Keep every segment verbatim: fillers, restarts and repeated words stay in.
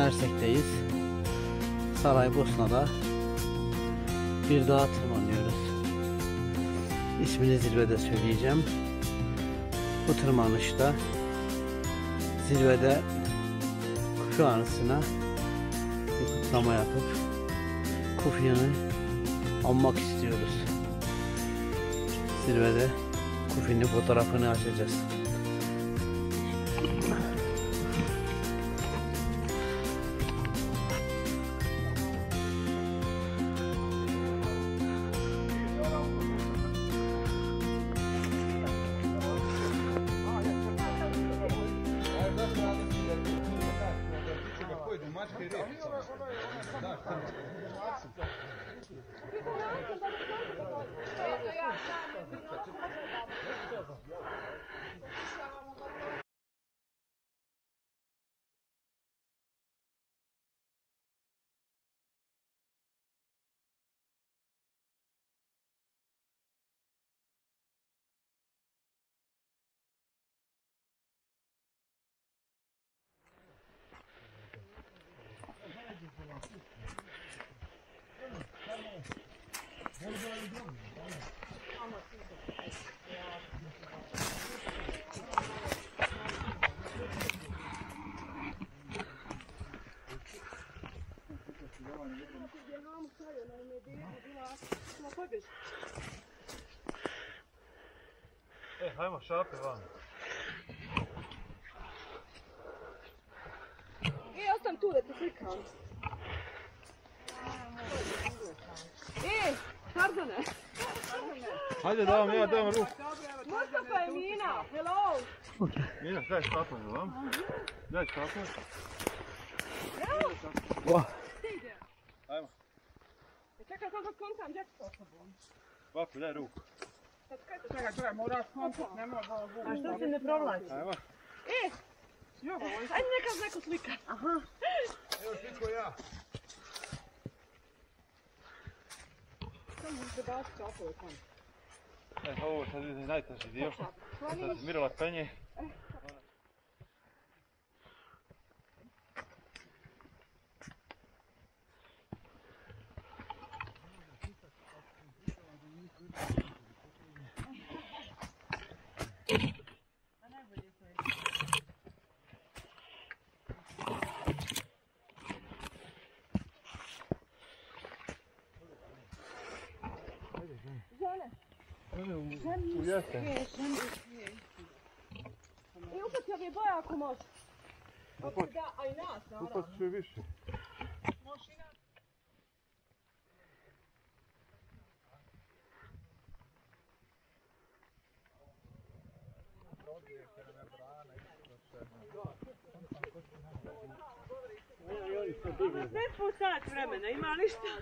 Mersek'teyiz. Saraybosna'da bir dağa tırmanıyoruz. İsmini zirvede söyleyeceğim. Bu tırmanışta zirvede kuş anısına bir kutlama yapıp Kufi'ni almak istiyoruz. Zirvede Kufi'nin fotoğrafını açacağız. Ej, hajmo šape van. E, ostam tu da te slikam. E, pardone. Hajde da vam ja dam ruku. Mustafa je Mina, hello. Mina, daj štapan za vam. Daj štapan. Oh. Hajmo. Čekaj, sam sad kontam, gdje ću to? Papi, daj ruku. Čekaj, čekaj, moraš kontat, ne može ovo budu. A što se ne provlači? Hajmo. E, ajde neka neko slika. Aha. Evo sliko ja. Samo možete baciti čapove tamo. E, ovo sad je najteži dio. Sad Mirela penje. Žene. U jesen. I upati ove boje ako može. Ako da, a i nas, naravno. Upati sve više. Može i nas. Sve po sat vremena, ima ništa?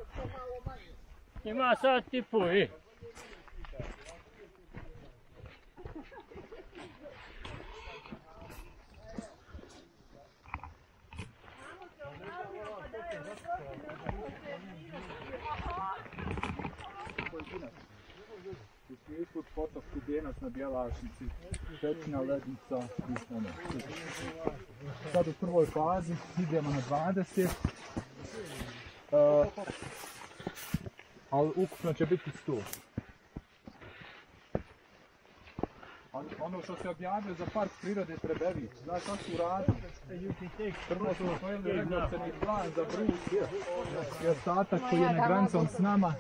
Ima sat i po, i. Ispod potok Studenac na Bjelašnici, Pećina lednica i ono. Sad u prvoj fazi idemo na dvadeset, uh, ali ukupno će biti sto. Ali ono što se objavio za park prirode Trebević, znaš šta su uradili? Prvo su osvojili regulacioni plan za Brus i ostatak koji je na granicom s nama.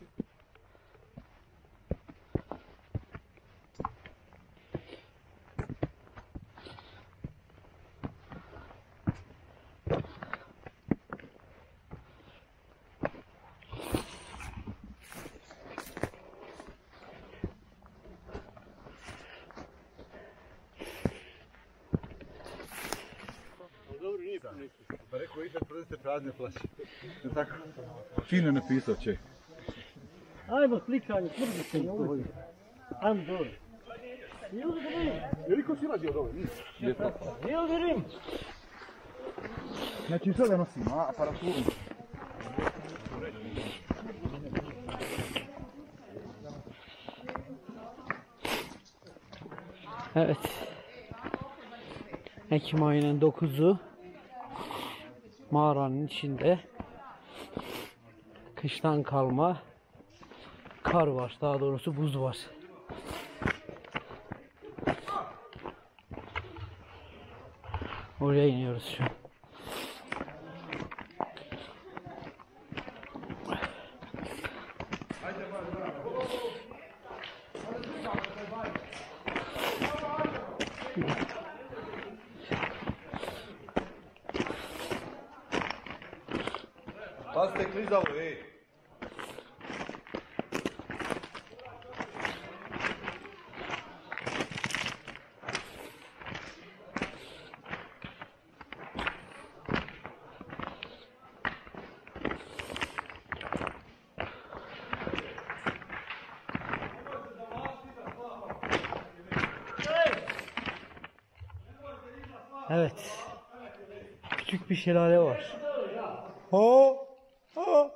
Pa rekao, ipak prodajte prazne flaše. Tako, fino napisao će. Ajmo slikanje, tvrdi se na ulici. Ajmo dole. I ovdje da vidim. Je li ko si rađio od ove? I ovdje vidim. Znači sve da nosim, a aparaturu. Evet. Ekim ayının dokuzu Mağaranın içinde kıştan kalma kar var. Daha doğrusu buz var. Oraya iniyoruz şu an. Pazite klizavu, ej. Evet. Küçük bir şelale var. Ha, ha.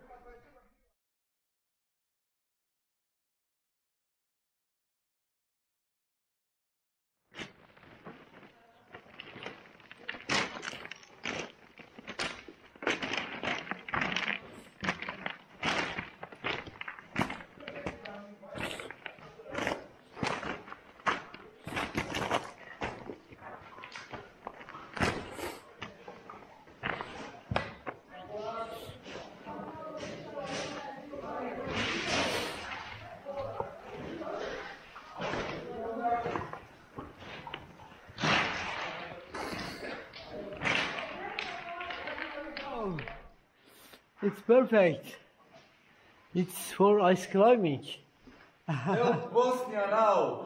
It's perfect. It's for ice climbing. Evo Bosnija now.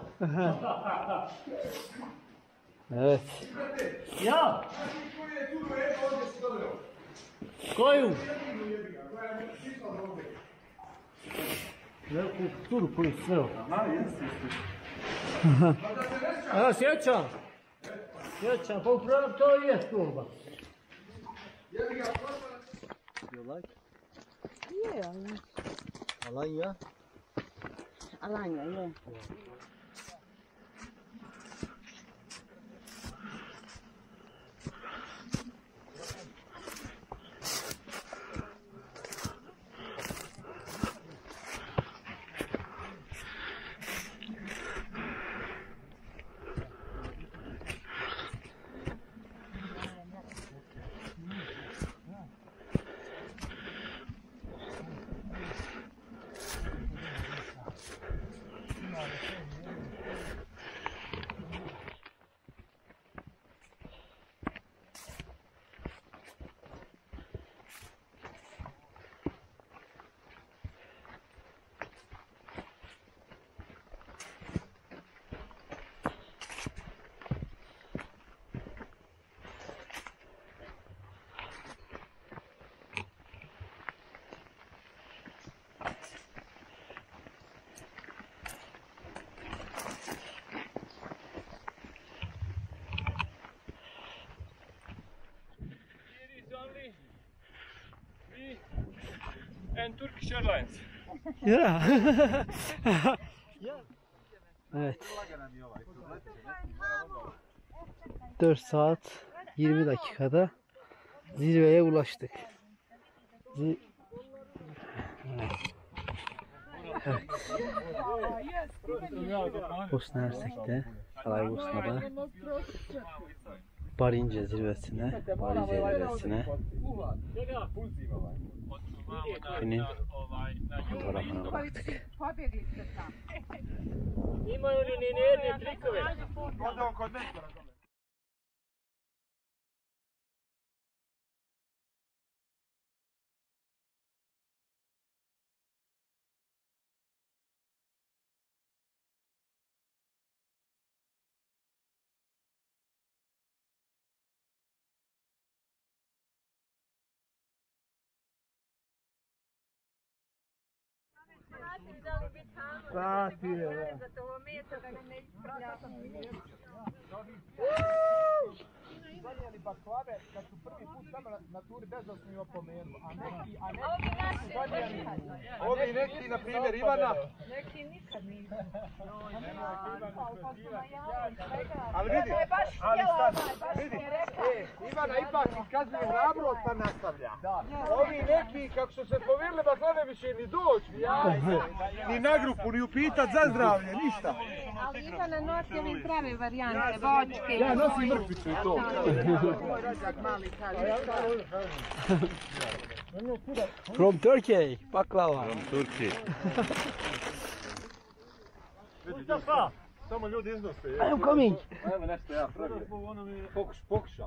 Evet. Ja! Koju? Veliku turu koju sveo. Ja, sjećam. Sjećam, pa upravo to je turba. You like? Yeah. Alanya. Alanya, yeah. And Turkish Airlines. Yeah. Evet. dört saat yirmi dakikada zirveye ulaştık. Zi evet. Evet. Bosna Hersek'te, Saraybosna'da Barince zirvesine, Barince zirvesine Kufinin fotoğrafına baktık. Imaju li nenerne trikove? Sati je. donijeli baklave kad su prvi put tamo na turi bez da smo im opomenuli. A neki, a neki su donijeli... Ovi neki, na primjer, Ivana. Neki nikad nisu. Ali vidi, ali sad, vidi, e, Ivana ipak iskazuje hrabrost pa nastavlja. Ovi neki, kako su se povirili baklave, više ni doći, ni na grupu, ni upitat za zdravlje, ništa. Ali Ivana nosi ovim prave varijante, vočke. Ja nosim mrkvicu i to. From Turkey, baklava. Mustafa! Samo ljudi iznose. I am coming. Evo nešto ja pravim. Pokušaj.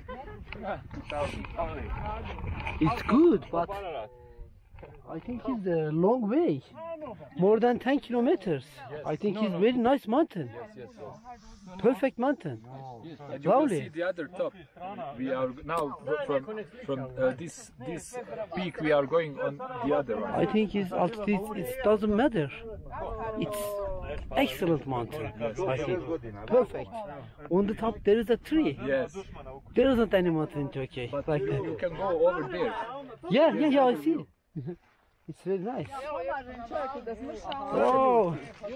It's good, but I think it's a long way. More than ten kilometers. I think it's very nice mountain. Perfect mountain. And you will Lovely. see the other top. We are now from from uh, this this peak. We are going on the other one. I think it's altitude. It doesn't matter. It's excellent mountain. I think perfect. On the top there is a tree. Yes, There isn't any mountain in Turkey but like you, that. you can go over there. Yeah, yeah, yeah. I see. It's very nice. Oh,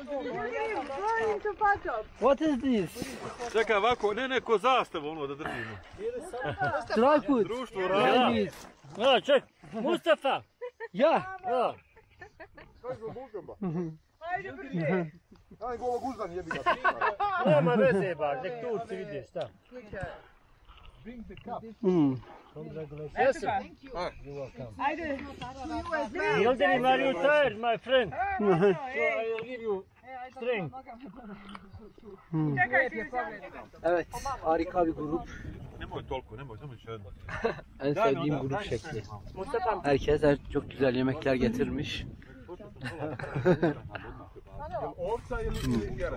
what is this? Čekaj, ovako, ne neko zastavu ono da držimo. Tripod. Društvo Yeah, it is. Ja, ček! Mustafa! Yeah. Ja! Aj, go ovog uzdan jebi ga. Nema veze baš, nek Turci vidi šta. Bring the cup. Mm. Yes, Ajde. Yildirim, are you tired, my friend? So I will give you strength. Čekaj, ti pogledaj. Evet, harika bir grup. Nemoj toliko, nemoj, samo još jedno. En sevdiğim grup şekli. Herkes her çok güzel yemekler getirmiş. Ovca ili jera?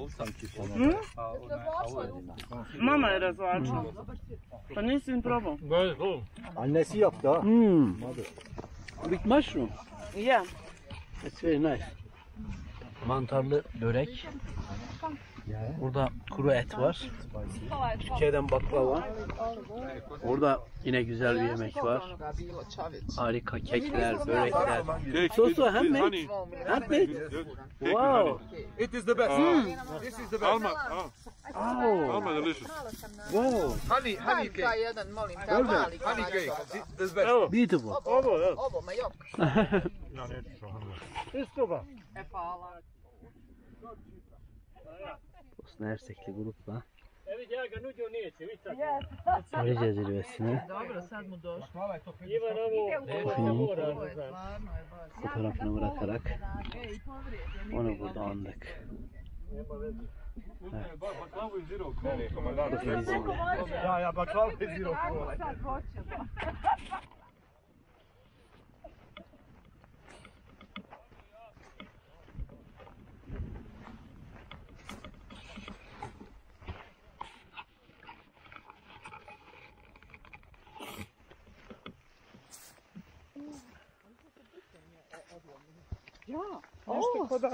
Mama je razlačila. Pa nisi im probao? Annesi yaptı ha. Hmm. Big mushroom. Ja. It's very nice. Mantarlı börek. Burada kuru et var. Türkiye'den baklava. Orada yine güzel bir yemek var. Harika kekler, börekler. Sosu handmade. Handmade. Wow. It is the best. This is the best. Alma, ah, Oh. Alma delicious. Wow. Honey, honey cake. jedan, molim te, mali Honey cake. This is the best. Evo, Beautiful. ovo, evo. ovo, ma jok. Isto ga. E, hvala. Bosna Hersekli grupla E vidi, ja ga nudio neće, vidi tako. Orice zirvesine. Dobro, sad mu došlo. Ivan, ovo, ovo ne mora, ne znam. Stvarno je baš. Fotoğrafını bırakarak onu burada andık. Baklavu iz zero. Ja, ja, baklava iz zero kola. Nešto ko da...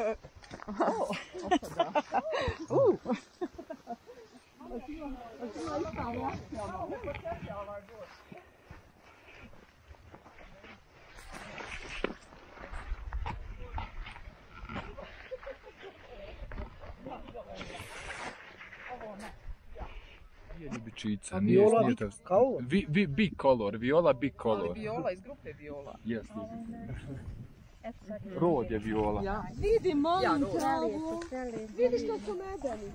Ljubičica, A nije viola nije big to- color? Vi, vi, big color, viola big Ali color. viola iz grupe viola. Yes, rod je viola. Vidi, molim te ovo. Vidi što su medeni.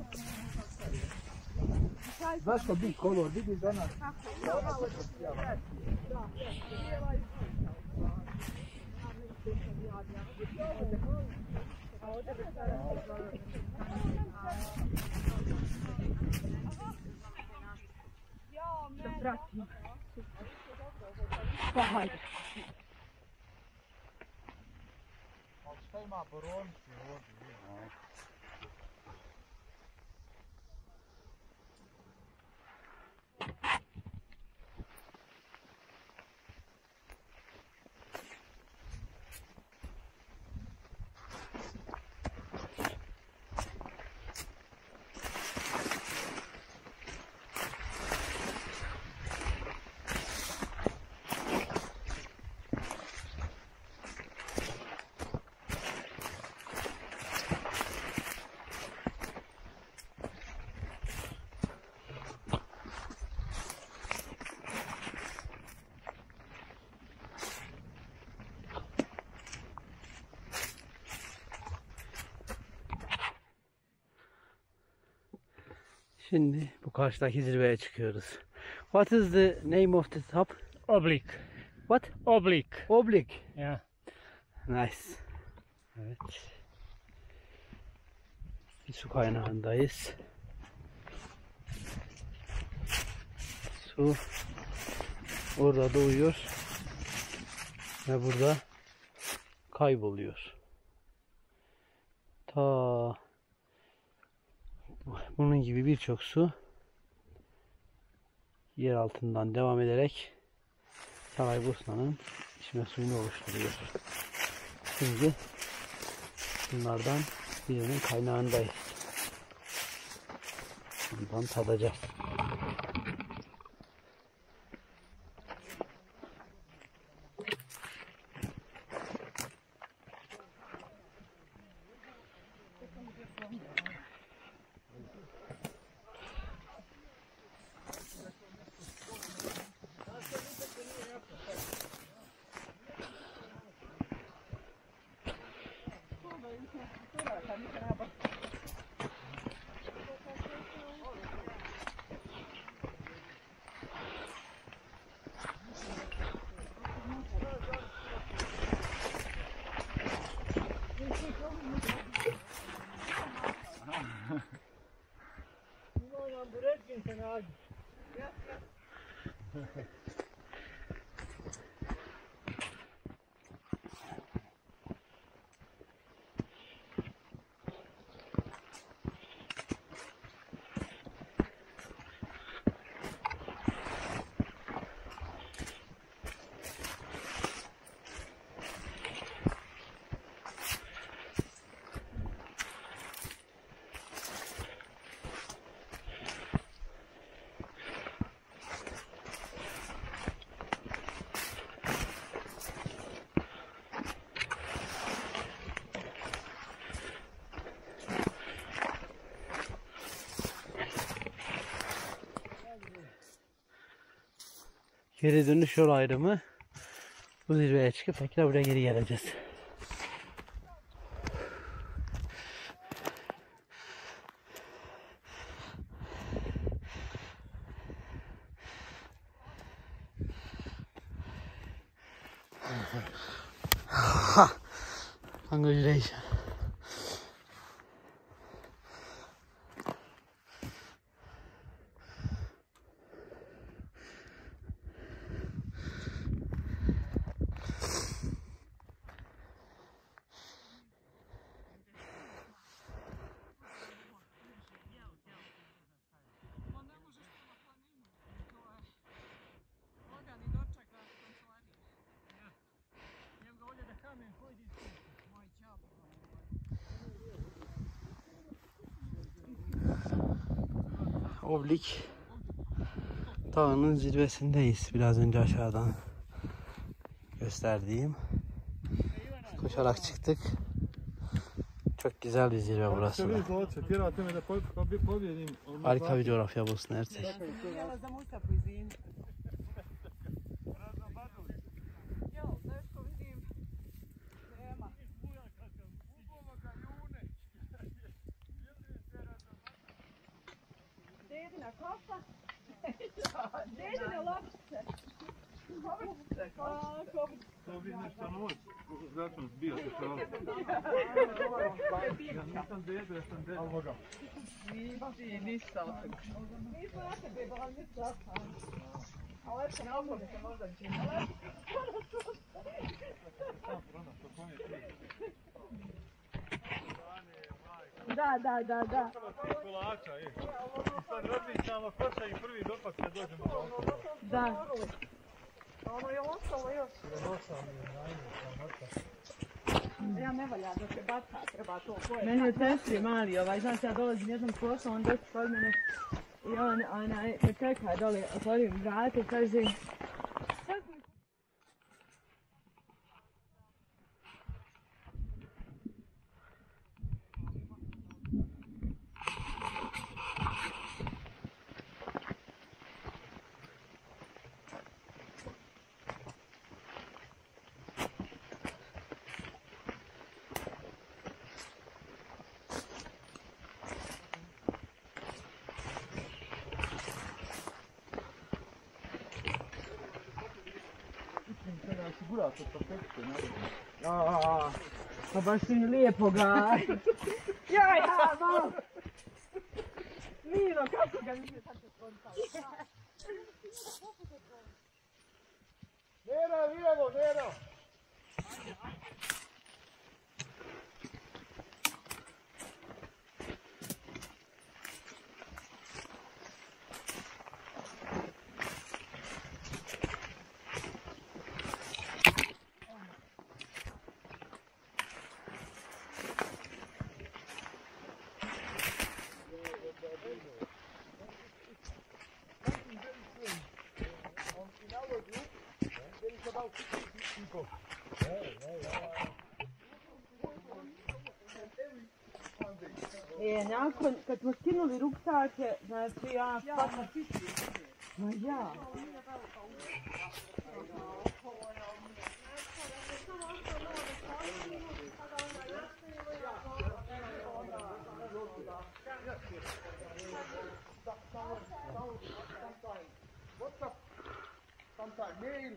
Zašto big color? Vidi danas. Pa hajde. Šta ima boronci ovdje? Şimdi bu karşıdaki zirveye çıkıyoruz. What is the name of the top? Oblique. What? Oblique. Oblique. Yeah. Nice. Evet. Bir su kaynağındayız. Su orada doğuyor ve burada kayboluyor. Ta bunun gibi birçok su yer altından devam ederek Saraybosna'nın içme suyunu oluşturuyor. Şimdi bunlardan birinin kaynağındayız. Bundan tadacağız. Geri dönüş yol ayrımı. Bu zirveye çıkıp tekrar buraya geri geleceğiz. Congratulations. Oblik dağının zirvesindeyiz. Biraz önce aşağıdan gösterdiğim. Koşarak çıktık. Çok güzel bir zirve burası da. Harika bir coğrafya Bosna Hersek. Dedina kopa. Dedina loptice. To bi nešto noć, zato bio se to. Ja nisam dedo, ja sam dedo. Nisi, ništa od toga. Nisam ja se beba, ali nisam ja sam. A lepše na ovom se možda čini. Da, da, da, da. Kolača, je. Sad razmišljamo ko će i prvi dopak kad dođemo do auto. Da. Ono je ostalo još. Ja ne valja da se baca, treba to. Meni je testri mali ovaj, znači ja dolazim jednom poslom, on doći kod mene i on, onaj, me čeka dole, otvorim vrate, kaže, gura to perfekte, naravno. A, pa baš si lijepo ga. Ja, ja, malo. Miro, kako ga nije sad se skontao? Nero, idemo, Nero! E, nakon, kad smo skinuli ruksake, znači ja... Ma ja. Sometime mail.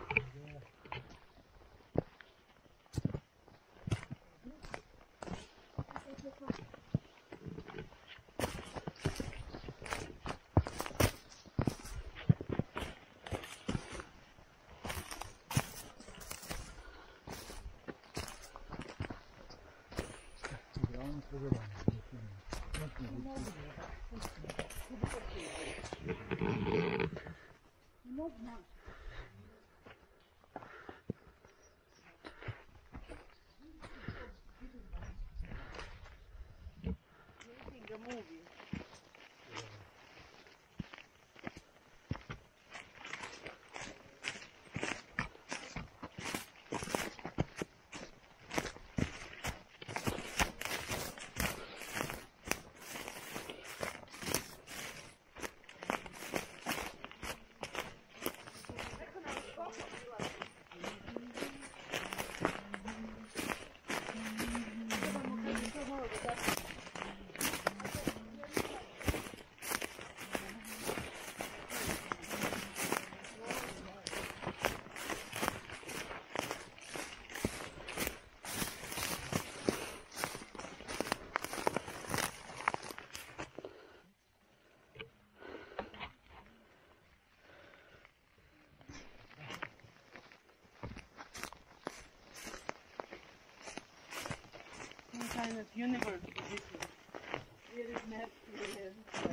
Kind of universe position. It is not clear.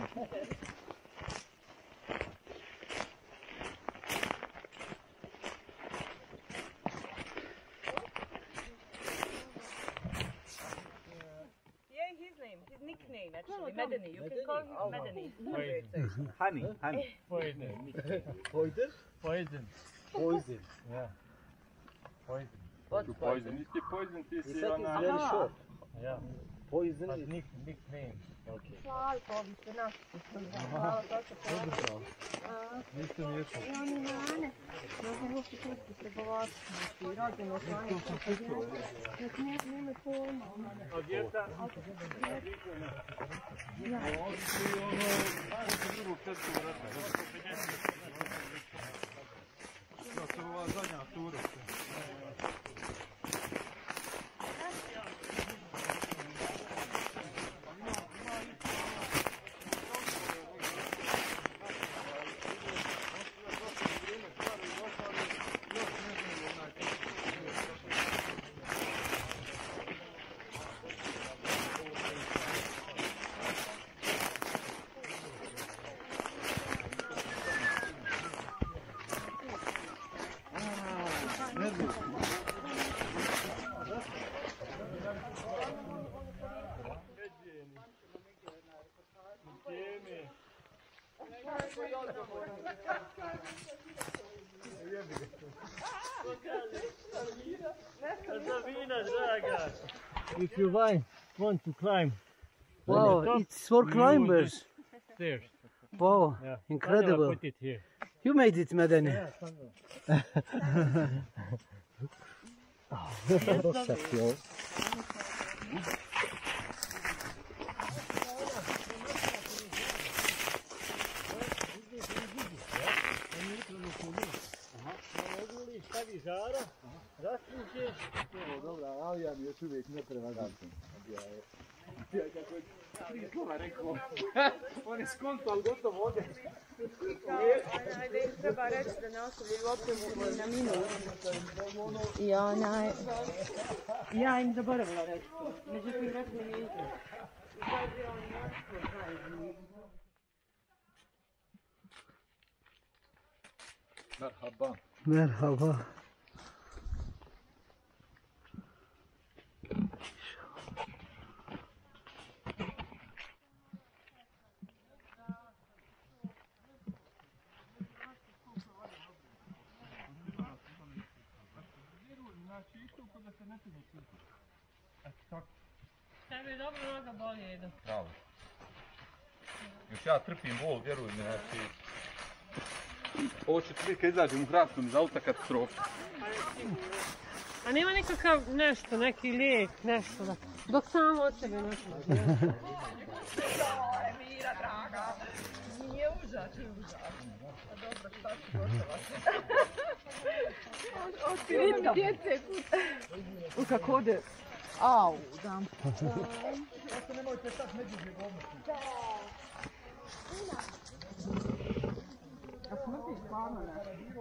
Yeah, his name, his nickname actually, Medeni. You can call him Medeni. Honey, honey. Poison. Poison? Poison. Poison. Yeah. Poison. What Poison. If you poison this, He you said are it's not. very short. Yeah. Poison But is... nick, nickname. Okay. Hvala, to bi se naš. Hvala, to se hvala. Ništa nije to. I oni mane. Ne znam uopće kako se govoriti. Znači, rođeno stanje. Znači, nema pojma. A djeca? To je ova zadnja tura. If you want, want to climb Wow, it's for climbers. stairs, Wow, yeah. incredible. Put it here. You made it, Medeni. i žara, rastuće. Evo, dobra, avija mi još uvijek ne prevagati. Ja kako je tri slova rekao, on je skonto, ali gotovo ovdje. Ajde, treba reći da ne ostavljaju opremu na minut. I onaj... Ja im zaboravila reći to. Međutim, rekli mi je izgled. Merhaba. Merhaba. Tebi dobro noga boli, Edo. Bravo. Još ja trpim bol, vjeruj mi, znači... Ovo će tri kad izađem u Hrastom iz auta katastrofa. A nema nikakav nešto, neki lijek, nešto da... Dok samo od sebe nešto. Mira, draga. Nije užas, nije užas. A dobro, šta ću gotova se. Otkriti djece. U kako ode. Au, dam. Zato nemojte sad međužnje govnosti. A smrti stvarno ne.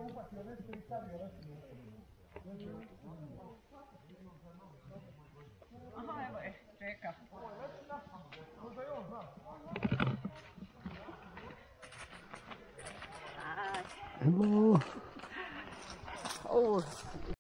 Aha, evo je, čeka. Hello. Oh.